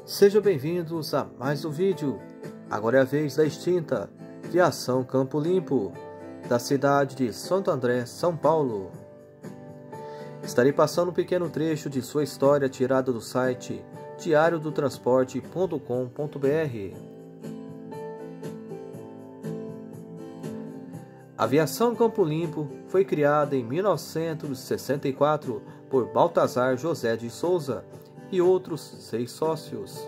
Sejam bem-vindos a mais um vídeo. Agora é a vez da extinta Viação Campo Limpo, da cidade de Santo André, São Paulo. Estarei passando um pequeno trecho de sua história tirada do site diariodotransporte.com.br. A Viação Campo Limpo foi criada em 1964 por Baltazar José de Souza e outros 6 sócios.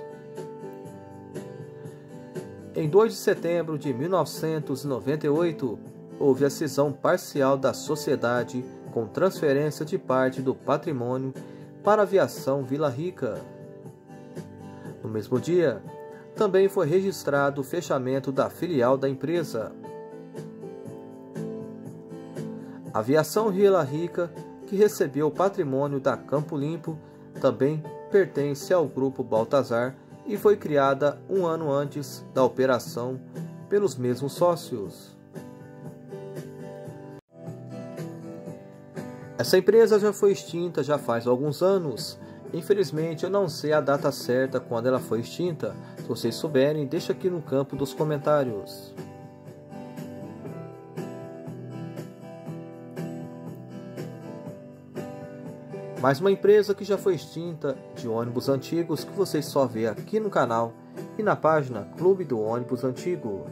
Em 2 de setembro de 1998, houve a cisão parcial da sociedade com transferência de parte do patrimônio para a Aviação Vila Rica. No mesmo dia, também foi registrado o fechamento da filial da empresa. A Aviação Vila Rica, que recebeu o patrimônio da Campo Limpo, também pertence ao Grupo Baltazar e foi criada um ano antes da operação pelos mesmos sócios. Essa empresa já foi extinta já faz alguns anos. Infelizmente eu não sei a data certa quando ela foi extinta. Se vocês souberem, deixa aqui no campo dos comentários. Mais uma empresa que já foi extinta de ônibus antigos que vocês só vê aqui no canal e na página Clube do Ônibus Antigo.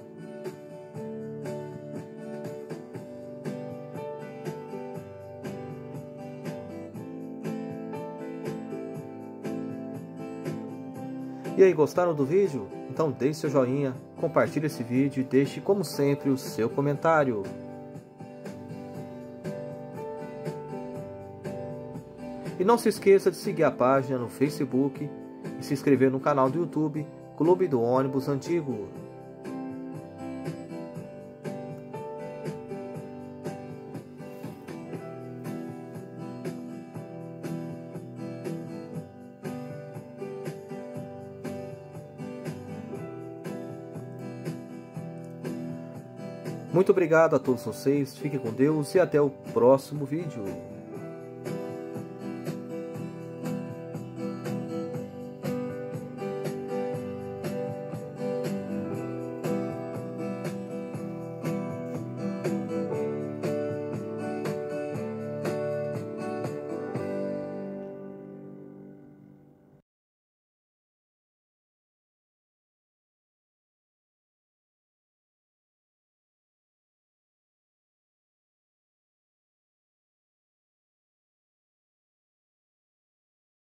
E aí, gostaram do vídeo? Então deixe seu joinha, compartilhe esse vídeo e deixe como sempre o seu comentário. E não se esqueça de seguir a página no Facebook e se inscrever no canal do YouTube Clube do Ônibus Antigo. Muito obrigado a todos vocês, fiquem com Deus e até o próximo vídeo.